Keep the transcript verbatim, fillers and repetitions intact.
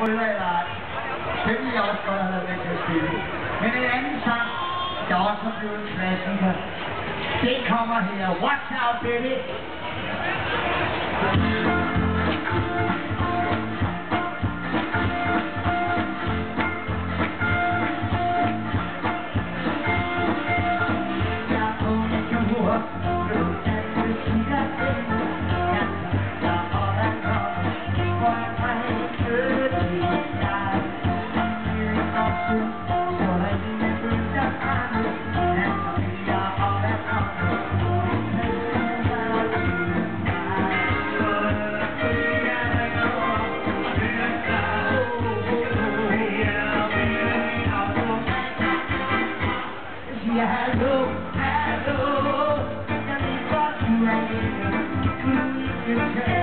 brødre eller ej. Det ville jeg også godt have været med til at spille. Men en anden sang, der også er blevet en klassiker, det kommer her. Watch out, baby! Hello, hello, tell me what you are.